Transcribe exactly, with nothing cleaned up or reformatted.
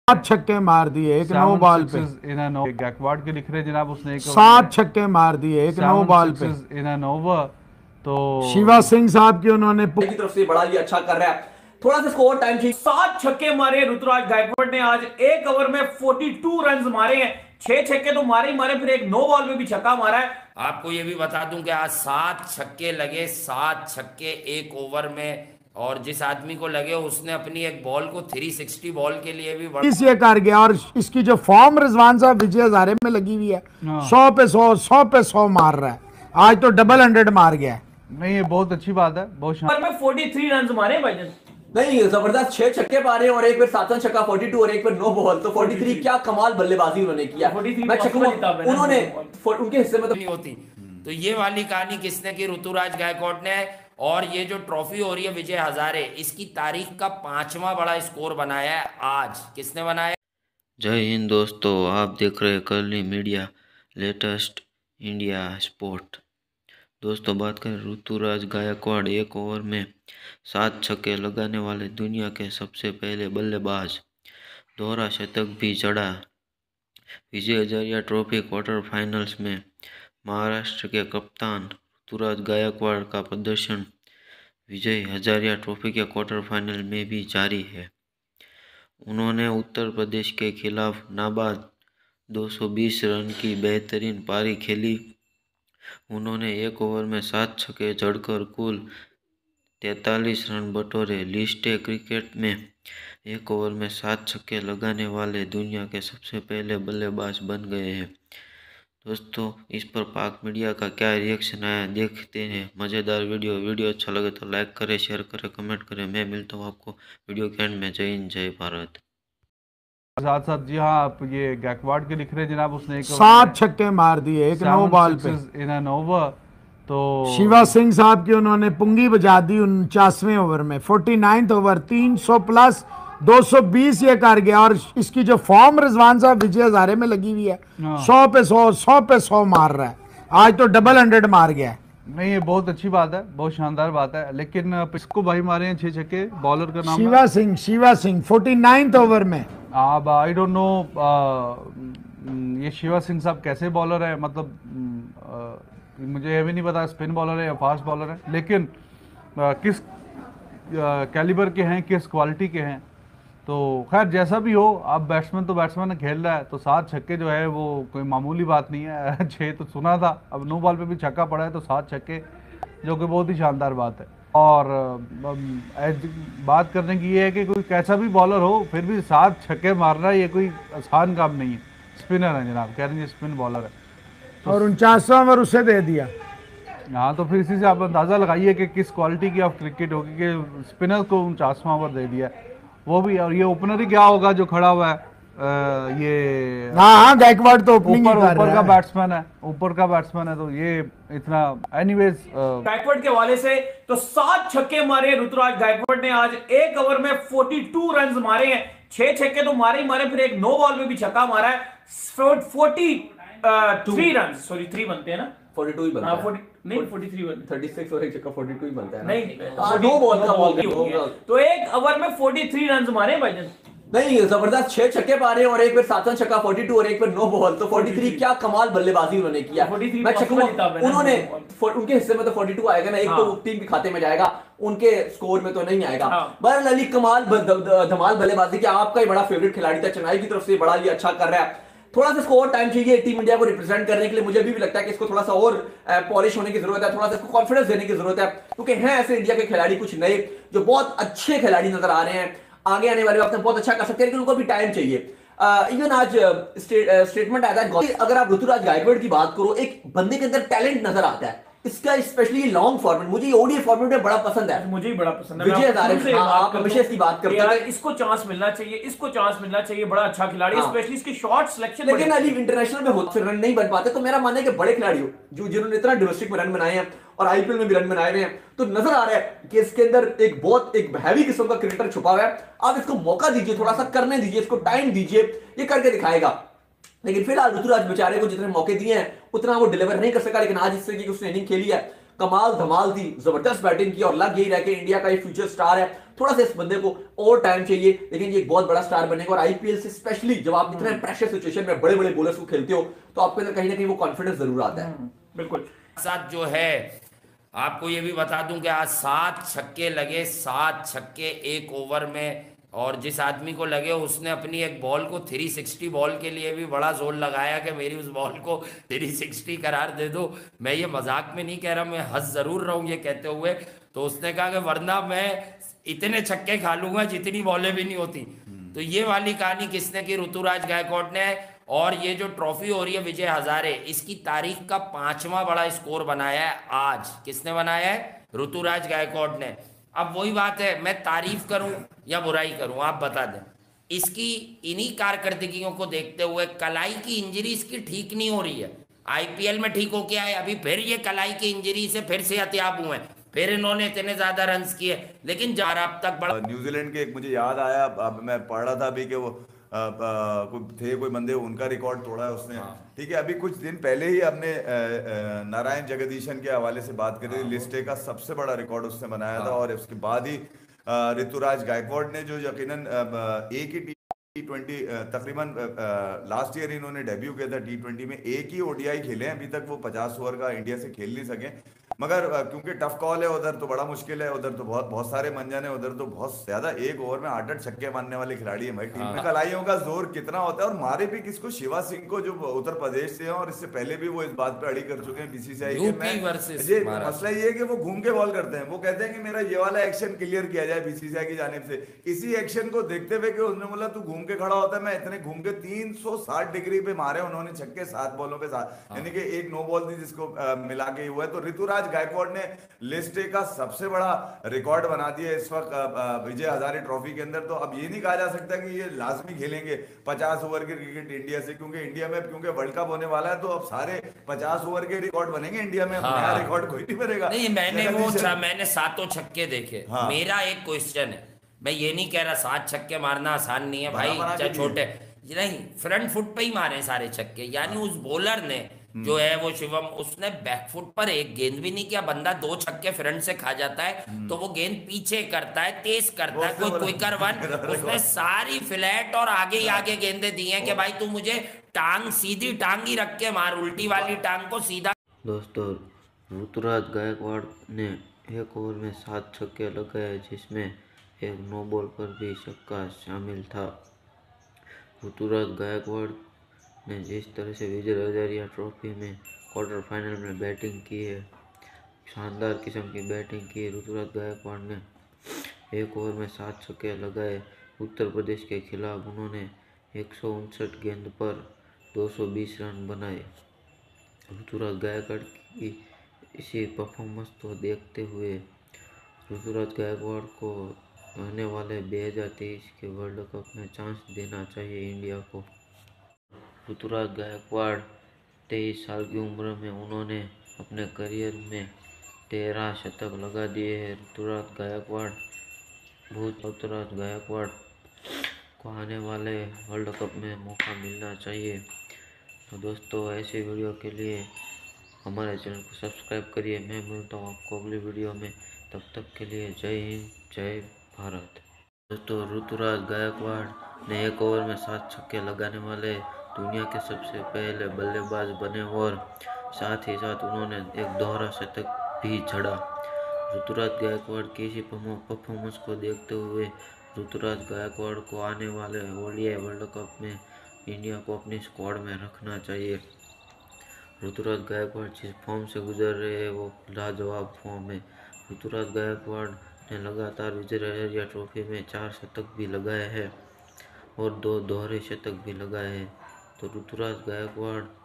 सात छक्के मार दिए एक नो बॉल पे। इन गैकवार्ड के लिख रहे जनाब उसने एक सात छक्के मार दिए एक नो बॉल पे इन एन ओवर। तो शिवा सिंह साहब की उन्होंने की तरफ से बड़ा ही अच्छा कर रहा है। थोड़ा सा स्कोर टाइम चाहिए। सात छक्के मारे ऋतुराज गायकवाड़ ने आज एक ओवर में बयालीस रन मारे हैं। छह छक्के तो मारे ही मारे, फिर एक नो बॉल में भी छक्का मारा है। आपको ये भी बता दूं कि आज सात छक्के लगे, सात छक्के एक ओवर में, और जिस आदमी को लगे उसने अपनी एक बॉल को तीन सौ साठ बॉल के लिए भी बड़ा ये कर गया। और इसकी जो फॉर्म रिजवान साहब विजय हजारे में लगी हुई है, सौ पे सौ सौ पे सौ मार रहा है। आज तो डबल हंड्रेड मार गया। नहीं, ये बहुत अच्छी बात है, बहुत शानदार में तैंतालीस रन मारे भाईजान। नहीं, जबरदस्त छह छक्के मारे और एक बार सातवां छक्का बयालीस और एक बार नो बॉल तो तैंतालीस। क्या कमाल बल्लेबाजी उन्होंने किया। मैं चकूंगा उन्होंने उनके हिस्से में तो नहीं होती। तो ये वाली कहानी किसने की? ऋतुराज गायकवाड़ ने। और ये जो ट्रॉफी हो रही है विजय हजारे, इसकी तारीख का पांचवा बड़ा स्कोर बनाया है आज। किसने बनाया? जय हिंद दोस्तों, आप देख रहे हैं Curly Media latest India sport. दोस्तों, बात करें ऋतुराज गायकवाड़, एक ओवर में सात छक्के लगाने वाले दुनिया के सबसे पहले बल्लेबाज। दोहरा शतक भी जड़ा। Vijay Hazare trophy quarter finals में महाराष्ट्र के कप्तान ऋतुराज गायकवाड़ का प्रदर्शन विजय हजारे ट्रॉफी के क्वार्टर फाइनल में भी जारी है। उन्होंने उत्तर प्रदेश के खिलाफ नाबाद दो सौ बीस रन की बेहतरीन पारी खेली। उन्होंने एक ओवर में सात छक्के जड़कर कुल तैंतालीस रन बटोरे। लिस्ट ए क्रिकेट में एक ओवर में सात छक्के लगाने वाले दुनिया के सबसे पहले बल्लेबाज बन गए हैं। दोस्तों, इस पर पाक मीडिया का क्या रिएक्शन आया देखते हैं। मज़ेदार वीडियो वीडियो अच्छा लगे तो लाइक करें, शेयर करें, कमेंट करें। मैं मिलता हूँ आपको वीडियो के एंड में। जय हिंद, जय भारत। साथ साथ जी हाँ, आप ये गैकवाड़ के लिख रहे जनाब उसने एक सात छक्के मार दिए एक नो बॉल पे इन एन ओवर। तो शिवा सिंह साहब की उन्होंने पुंगी बजा दी उनचासवें ओवर में। फोर्टी नाइन्थ ओवर तीन सौ प्लस दो सौ बीस ये कर गया। और इसकी जो फॉर्म रिजवान साहब विजय हजारे में लगी हुई है, सौ पे सौ सौ पे सौ मार रहा है। आज तो डबल हंड्रेड मार गया। नहीं, ये बहुत अच्छी बात है, बहुत शानदार बात है। लेकिन इसको भाई मारे हैं छह छक्के। बॉलर का नाम Shiva Singh Shiva Singh forty ninth over में। अब आई डोंट नो ये शिवा सिंह साहब कैसे बॉलर है, मतलब आ, मुझे ये भी नहीं पता स्पिन बॉलर है या फास्ट बॉलर है, लेकिन आ, किस कैलिबर के हैं, किस क्वालिटी के हैं। तो खैर जैसा भी हो, अब बैट्समैन तो बैट्समैन खेल रहा है, तो सात छक्के जो है वो कोई मामूली बात नहीं है। छः तो सुना था, अब नो बॉल पे भी छक्का पड़ा है, तो सात छक्के जो कि बहुत ही शानदार बात है। और बात करने की ये है कि कोई कैसा भी बॉलर हो, फिर भी सात छक्के मारना ये कोई आसान काम नहीं है। स्पिनर है जनाब, कह रहे हैं स्पिन बॉलर है। तो और उनचासवां ओवर उसे दे दिया। हाँ, तो फिर इसी से आप अंदाज़ा लगाइए कि किस क्वालिटी की आप क्रिकेट होगी कि स्पिनर को उनचासवां ओवर दे दिया, वो भी। और ये ओपनर ही क्या होगा जो खड़ा हुआ है, आ, ये हाँ हाँ गायकवाड़ तो ओपनिंग ऊपर ऊपर का बैट्समैन है, ऊपर का बैट्समैन है, तो ये इतना एनीवेज गायकवाड़ के हवाले से तो सात छक्के मारे ऋतुराज गायकवाड़ ने आज एक ओवर में बयालीस रन मारे हैं। छह छक्के तो मारे ही मारे, फिर एक नो बॉल में भी छक्का मारा है। तैंतालीस रन, सॉरी थ्री बनते हैं ना, बयालीस ही बनता है। नहीं, तैंतालीस बन छत्तीस और एक छक्का बयालीस ही बनता है। नहीं, दो बॉल का बॉल गया, तो एक ओवर में तैंतालीस रन मारे भाईजान। नहीं, जबरदस्त छह छक्के मारे और एक बार सातवां छक्का बयालीस और एक बार नो बॉल तो तैंतालीस। क्या कमाल बल्लेबाजी उन्होंने किया। मैं चकूंगा उन्होंने उनके हिस्से में तो बयालीस आएगा ना, एक तो टीम के खाते में जाएगा, उनके स्कोर में तो नहीं आएगा। बहरहाल अली कमाल धमाल बल्लेबाजी की। आपका ही बड़ा फेवरेट खिलाड़ी था, चेन्नई की तरफ से बड़ा ही अच्छा कर रहा है। थोड़ा सा स्कोर टाइम चाहिए टीम इंडिया को रिप्रेजेंट करने के लिए। मुझे भी, भी लगता है कि इसको थोड़ा सा और पॉलिश होने की जरूरत है, थोड़ा सा इसको कॉन्फिडेंस देने की जरूरत है, क्योंकि हैं ऐसे इंडिया के खिलाड़ी कुछ नए जो बहुत अच्छे खिलाड़ी नजर आ रहे हैं। आगे आने वाले वक्त में बहुत अच्छा कर सकते हैं, लेकिन उनको भी टाइम चाहिए। इवन uh, आज स्टेटमेंट आया था, अगर आप ऋतुराज गायकवाड़ की बात करो, एक बंदे के अंदर टैलेंट नजर आता है। इसका स्पेशली लॉन्ग फॉर्मेट, मुझे ओडीआई फॉर्मेट में बड़ा पसंद है। मुझे भी बड़ा पसंद है। विजय हजारे से आप हमेशा इसकी बात करते हैं, इसको चांस मिलना चाहिए, इसको चांस मिलना चाहिए। बड़ा अच्छा खिलाड़ी, स्पेशली इसकी शॉट सिलेक्शन। लेकिन अभी इंटरनेशनल में होते रन नहीं बन पाते, तो मेरा मानना है कि बड़े खिलाड़ी हो जो जिन्होंने इतना डोमेस्टिक में रन बनाए हैं और आईपीएल में भी रन बनाए हुए हैं, तो नजर आ रहा है कि इसके अंदर एक बहुत एक हैवी किस्म का क्रिकेटर छुपा हुआ है। आप इसको मौका दीजिए, थोड़ा सा करने दीजिए, इसको टाइम दीजिए, ये करके दिखाएगा। लेकिन फिलहाल ऋतुराज बेचारे को जितने मौके दिए हैं उतना वो डिलीवर नहीं कर सका। लेकिन आज इससे की उसने इनिंग खेली है, कमाल धमाल दी, जबरदस्त बैटिंग की और लग यही रहा कि इंडिया का ये फ्यूचर स्टार है। थोड़ा सा इस बंदे को और टाइम चाहिए, लेकिन ये एक बहुत बड़ा स्टार बनेगा। और आईपीएल से स्पेशली जब आप इतने प्रेशर सिचुएशन में बड़े बड़े बॉलर्स को खेलते हो तो आपके अंदर कहीं ना कहीं वो कॉन्फिडेंस जरूर आता है। बिल्कुल। साथ जो है आपको ये भी बता दूं कि आज सात छक्के लगे, सात छक्के एक ओवर में, और जिस आदमी को लगे उसने अपनी एक बॉल को तीन सौ साठ बॉल के लिए भी बड़ा जोर लगाया कि मेरी उस बॉल को तीन सौ साठ करार दे दो। मैं ये मजाक में नहीं कह रहा, मैं हंस जरूर रहा हूँ ये कहते हुए। तो उसने कहा कि वरना मैं इतने छक्के खा लूंगा जितनी बॉलें भी नहीं होती। तो ये वाली कहानी किसने की? ऋतुराज गायकवाड़ ने। और ये जो ट्रॉफी हो रही है विजय हजारे, इसकी तारीख का पांचवा बड़ा स्कोर बनाया है आज। किसने बनाया है? ऋतुराज गायकवाड़ ने। अब वही बात है, मैं तारीफ करूं या बुराई करूं, आप बता दें। इसकी इन्हीं कारकर्दगियों को देखते हुए कलाई की इंजरी इसकी ठीक नहीं हो रही है। आईपीएल में ठीक हो के आए, अभी फिर ये कलाई की इंजरी से फिर से हथियाब हुए, फिर इन्होंने इतने ज्यादा रन्स किए, लेकिन जार अब तक बड़ा। न्यूजीलैंड के एक मुझे याद आया, अब मैं पढ़ रहा था अभी कि वो आ, आ, कोई थे कोई बंदे, उनका रिकॉर्ड तोड़ा है उसने। ठीक है, अभी कुछ दिन पहले ही हमने नारायण जगदीशन के हवाले से बात करी थी, लिस्टे का सबसे बड़ा रिकॉर्ड उसने बनाया था। और उसके बाद ही ऋतुराज गायकवाड़ ने, जो यकीनन एक ही टी ट्वेंटी तकरीबन लास्ट ईयर इन्होंने डेब्यू किया था टी ट्वेंटी में, एक ही ओडीआई खेले हैं अभी तक, वो पचास ओवर का इंडिया से खेल नहीं सके। मगर क्योंकि टफ कॉल है उधर, तो बड़ा मुश्किल है उधर, तो बहुत बहुत सारे मंजन है उधर, तो बहुत ज्यादा एक ओवर में आठ आठ छक्के मारने वाले खिलाड़ी है भाई टीम में। कलाइयों का जोर कितना होता है, और मारे भी किसको? शिवा सिंह को, जो उत्तर प्रदेश से हैं, और इससे पहले भी वो इस बात पे अड़ी कर चुके हैं बीसीसीआई के। मैं ये मसला ये है कि वो घूम के बॉल करते हैं, वो कहते हैं कि मेरा ये वाला एक्शन क्लियर किया जाए बीसीसीआई की जानिब से। इसी एक्शन को देखते हुए कि उसने बोला तू घूम के खड़ा होता है, मैं इतने घूम के तीन सौ साठ डिग्री पे मारे उन्होंने छक्के सात बॉलों पे साथ, यानी कि एक नो बॉल थी जिसको मिला के हुआ है। तो ऋतुराज गायकवाड़ ने लिस्ट का सबसे बड़ा रिकॉर्ड बना दिया इस वक्त विजय हजारे ट्रॉफी के अंदर। तो अब ये नहीं कहा जा सकता कि ये लाजमी खेलेंगे पचास ओवर के क्रिकेट इंडिया से, क्योंकि इंडिया में क्योंकि वर्ल्ड कप होने वाला है, तो अब सारे पचास ओवर के रिकॉर्ड बनेंगे इंडिया में। हाँ। नया रिकॉर्ड कोई नहीं बनेगा। नहीं, मैंने वो मैंने सातों छक्के देखे। हाँ। मेरा एक क्वेश्चन है, मैं ये नहीं कह रहा सात छक्के मारना आसान नहीं है भाई, चाहे छोटे, नहीं, फ्रंट फुट पे ही मारे सारे छक्के। यानी उस बॉलर ने जो है वो शिवम, उसने बैकफुट पर एक गेंद भी नहीं किया। बंदा दो छक्के फ्रंट से खा जाता है तो वो गेंद पीछे करता है, तेज करता है, कोई क्विकर वन। उसने सारी फ्लैट और आगे ही आगे गेंदे दी हैं कि भाई तू मुझे टांग, सीधी टांग ही रख के मार, उल्टी वाली टांग को सीधा। दोस्तों, ऋतुराज गायकवाड़ ने एक ओवर में सात छक्के लगाए, जिसमें एक नो बॉल पर भी छक्का शामिल था। ऋतुराज गायकवाड़ ने जिस तरह से विजय हजारे ट्रॉफी में क्वार्टर फाइनल में बैटिंग की है, शानदार किस्म की बैटिंग की। ऋतुराज गायकवाड़ ने एक ओवर में सात छक्के लगाए। उत्तर प्रदेश के खिलाफ उन्होंने एक सौ उनसठ गेंद पर दो सौ बीस रन बनाए। ऋतुराज गायकवाड़ की इसी परफॉर्मेंस को देखते हुए ऋतुराज गायकवाड़ को आने वाले दो हज़ार तेईस के वर्ल्ड कप में चांस देना चाहिए इंडिया को। ऋतुराज गायकवाड़ तेईस साल की उम्र में उन्होंने अपने करियर में तेरह शतक लगा दिए हैं। ऋतुराज गायकवाड़ भूत ऋतुराज गायकवाड़ को आने वाले वर्ल्ड कप में मौका मिलना चाहिए। तो दोस्तों, ऐसे वीडियो के लिए हमारे चैनल को सब्सक्राइब करिए। मैं मिलता हूँ आपको अगली वीडियो में, तब तक के लिए जय हिंद, जय भारत। दोस्तों, ऋतुराज गायकवाड़ ने एक ओवर में सात छक्के लगाने वाले दुनिया के सबसे पहले बल्लेबाज बने, और साथ ही साथ उन्होंने एक दोहरा शतक भी जड़ा। ऋतुराज गायकवाड़ की इसी परफॉर्मेंस को देखते हुए ऋतुराज गायकवाड़ को आने वाले ओडीआई वर्ल्ड कप में इंडिया को अपनी स्क्वाड में रखना चाहिए। ऋतुराज गायकवाड़ जिस फॉर्म से गुजर रहे हैं वो लाजवाब फॉर्म है। ऋतुराज गायकवाड़ ने लगातार विजय हजारे ट्रॉफी में चार शतक भी लगाए हैं और दो दोहरे शतक भी लगाए हैं। तो ऋतुराज गायकवाड़